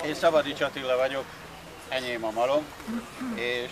Én Szabadics Attila vagyok, enyém a malom, és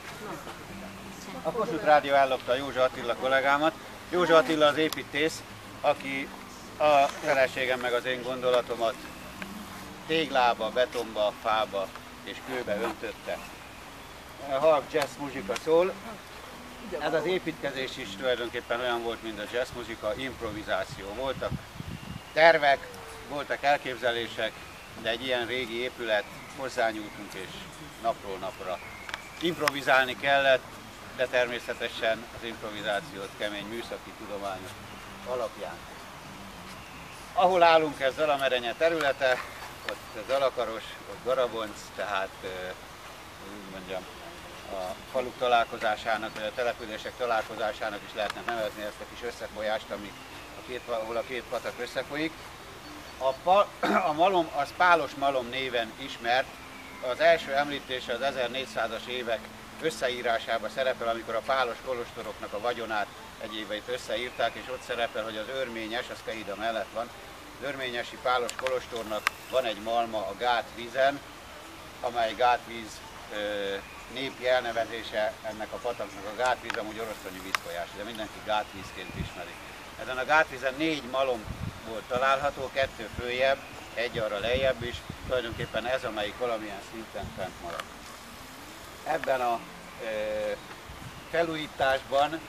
a Kossuth Rádió ellopta Józsa Attila kollégámat. Józsa Attila az építész, aki a feleségem meg az én gondolatomat téglába, betonba, fába és kőbe öntötte. Halk jazz muzsika szól. Ez az építkezés is tulajdonképpen olyan volt, mint a jazz muzsika, improvizáció. Voltak tervek, voltak elképzelések, de egy ilyen régi épület, hozzányúltunk és napról napra improvizálni kellett, de természetesen az improvizációt kemény műszaki tudományok alapján. Ahol állunk, ez Zalamerenye területe, ott Zalakaros, ott Garabonc, tehát úgy mondjam, a faluk találkozásának, vagy a települések találkozásának is lehetne nevezni ezt a kis összefolyást, ahol a két patak összefolyik. A malom az Pálos malom néven ismert. Az első említése az 1400-as évek összeírásában szerepel, amikor a pálos kolostoroknak a vagyonát egyébeit összeírták, és ott szerepel, hogy az Örményes, az Kehida mellett van, az örményesi pálos kolostornak van egy malma a Gátvízen, amely Gátvíz népi elnevezése ennek a pataknak. A Gátvíz amúgy oroszlányi vízfolyás, de mindenki Gátvízként ismeri. Ezen a Gátvízen 4 malom volt található, 2 följebb, 1 arra lejjebb is, tulajdonképpen ez, amelyik valamilyen szinten fent maradt. Ebben a felújításban,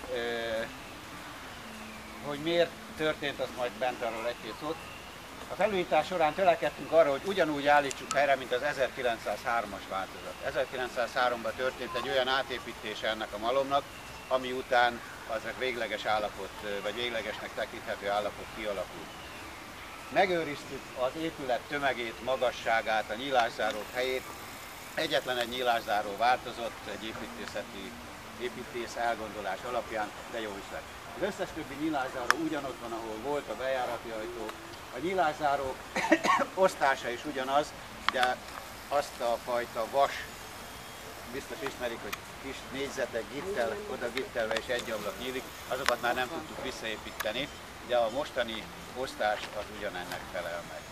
hogy miért történt, azt majd bent arról egy-két szót. A felújítás során törekedtünk arra, hogy ugyanúgy állítsuk helyre, mint az 1903-as változat. 1903-ban történt egy olyan átépítése ennek a malomnak, ami után az végleges állapot, vagy véglegesnek tekinthető állapot kialakult. Megőriztük az épület tömegét, magasságát, a nyílászárók helyét. Egyetlen egy nyílászáró változott egy építész elgondolás alapján, de jó is lett. Az összes többi nyílászáró ugyanott van, ahol volt a bejárati ajtó. A nyílászárók osztása is ugyanaz, de azt a fajta vas, biztos ismerik, hogy kis négyzetek gittel, oda gittelve és egy ablak nyílik, azokat már nem tudtuk visszaépíteni, de a mostani osztás az ugyanennek felel meg.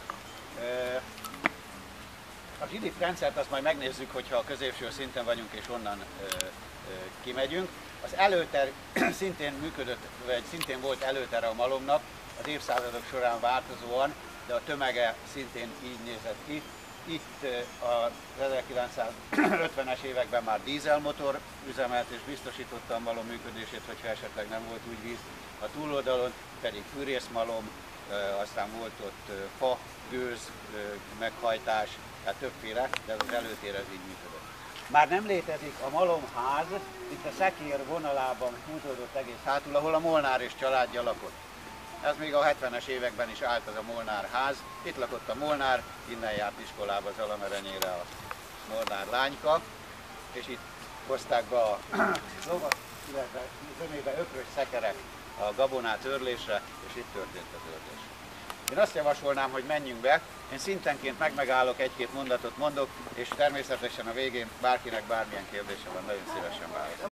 A zsidip rendszert azt majd megnézzük, hogyha a középső szinten vagyunk és onnan kimegyünk. Az előter szintén működött, vagy szintén volt előtere a malomnak, az évszázadok során változóan, de a tömege szintén így nézett ki. Itt az 1950-es években már dízelmotor üzemelt és biztosította a malom működését, hogyha esetleg nem volt úgy víz. A túloldalon pedig fűrészmalom, aztán volt ott fa, gőz, meghajtás, tehát többféle, de az előtér ez így működött. Már nem létezik a malomház, itt a Szekér vonalában húzódott egész hátul, ahol a Molnár és családja lakott. Ez még a 70-es években is állt az a Molnár ház. Itt lakott a Molnár, innen járt iskolába Zalamerenyére a Molnár lányka, és itt hozták be a lovat, illetve zömébe ökrös szekerek a gabonát őrlésre, és itt történt az őrlés. Én azt javasolnám, hogy menjünk be, én szintenként megállok, egy-két mondatot mondok, és természetesen a végén bárkinek bármilyen kérdése van, nagyon szívesen válaszolok.